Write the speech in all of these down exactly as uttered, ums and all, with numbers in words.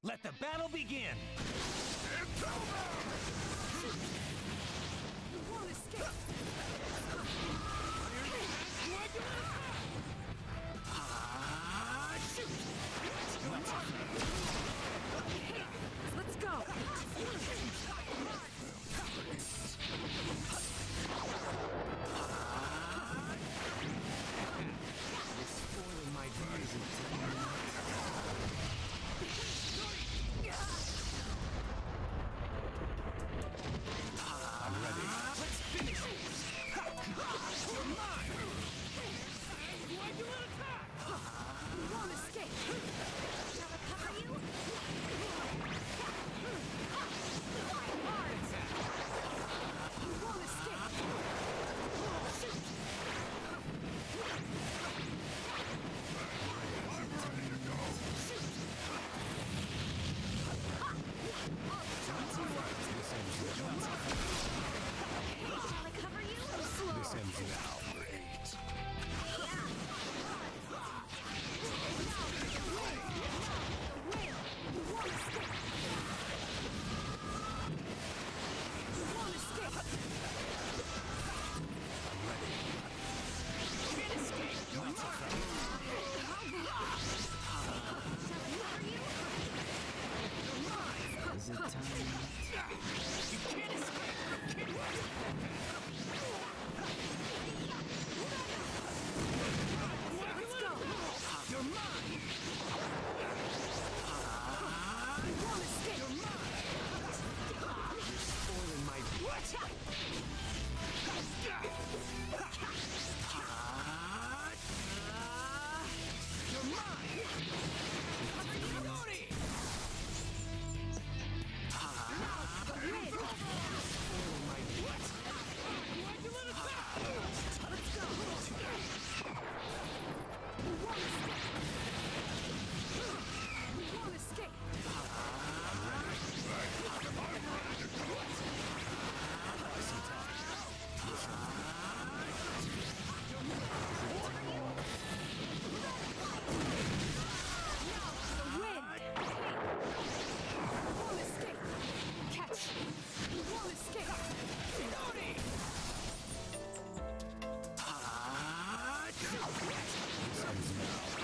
Let the battle begin! It's over! You won't escape! Ah, shoot! Let's go! It's spoiling my music. I'm ready. Let's finish it! You're mine! Why'd you attack? You won't escape! Shall I cover you? You won't escape! Shoot! I'm ready to go! Shall I cover you? Slow! This ends now. Is it time? You can't escape! Let's go! You're mine! You won't escape! You're mine! You're spoiling my... Watch out! You're mine! Nori! Win! Spoiling my... What? Why'd you let us back? Let's go! You won't escape! You won't escape! Now for the win! You won't escape! Catch! You won't escape! Nori! This ends now.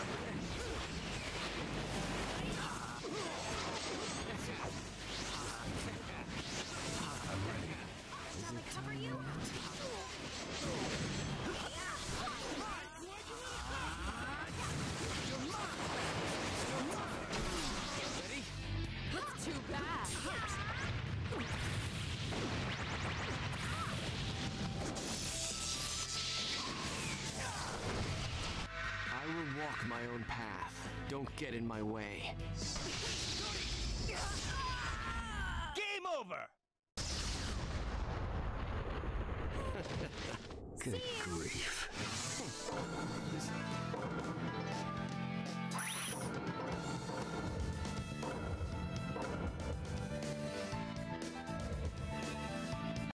I'm ready. Shall I cover you? Ready? That's too bad! I will walk my own path. Don't get in my way. Game over! Good grief.